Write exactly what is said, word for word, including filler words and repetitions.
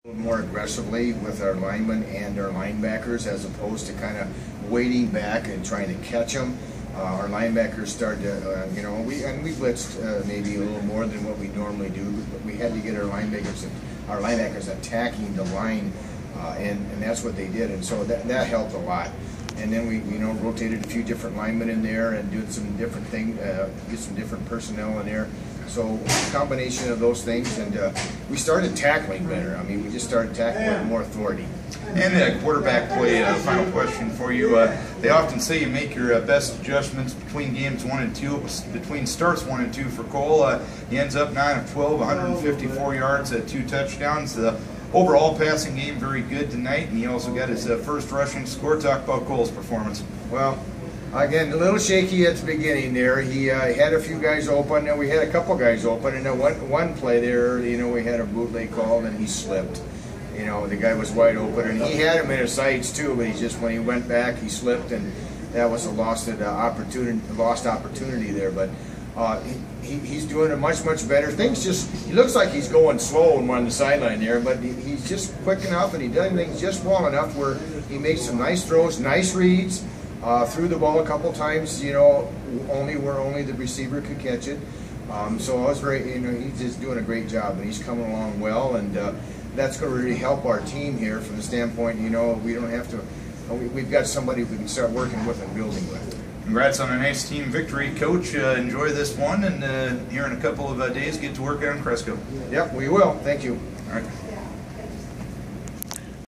More aggressively with our linemen and our linebackers as opposed to kind of waiting back and trying to catch them. Uh, our linebackers started to, uh, you know, we and we blitzed uh, maybe a little more than what we normally do, but we had to get our linebackers, our linebackers attacking the line, uh, and and that's what they did, and so that that helped a lot. And then we, you know, rotated a few different linemen in there and did some different thing, uh, get some different personnel in there. So a combination of those things, and uh, we started tackling better. I mean, we just started tackling with more authority. And uh, quarterback play, uh, final question for you. Uh, they often say you make your uh, best adjustments between games one and two. It was between starts one and two for Cole. Uh, he ends up nine of twelve, one hundred fifty-four yards, uh, two touchdowns. The overall passing game very good tonight, and he also got his uh, first rushing score. Talk about Cole's performance. Well, again, a little shaky at the beginning there. He uh, had a few guys open, and we had a couple guys open, and then one, one play there, you know, we had a bootleg called, and he slipped. You know, the guy was wide open, and he had him in his sights too, but he just, when he went back, he slipped, and that was a lost uh, opportunity, lost opportunity there. But uh, he, he, he's doing it much, much better. Things just, he looks like he's going slow on the sideline there, but he, he's just quick enough, and he does things just well enough where he makes some nice throws, nice reads. Uh, threw the ball a couple times, you know, only where only the receiver could catch it. Um, so I was very, you know, he's just doing a great job, and he's coming along well, and uh, that's going to really help our team here from the standpoint, you know, we don't have to, we, we've got somebody we can start working with and building with. Congrats on a nice team victory, Coach. Uh, enjoy this one, and uh, here in a couple of uh, days, get to work on Cresco. Yep, we will. Thank you. All right.